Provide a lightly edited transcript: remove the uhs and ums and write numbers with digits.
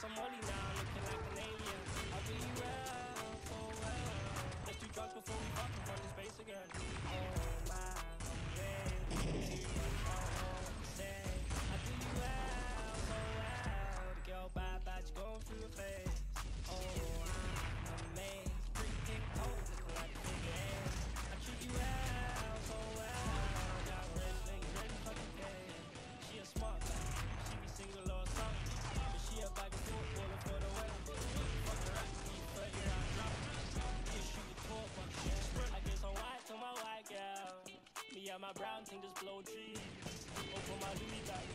some Molly now, looking like an alien. I'll do you well, oh well. Let's do drugs before we fuck and run this space again. Oh my, I'm way too much. Oh, say I do you well, so well. The girl bad, she going through a phase. Oh, I'm amazed. Pretty pink coat, looking like a big ass. I treat you well, so well. Got rich nigga, ready for the game. She a smart guy, she be single or something. But she a bag of footballer for the win. Fuck the rap, keep 30 round drop. You shoot the court, but I get some white to my white girl. Me and my brown thing just blow trees. Open my Louis back,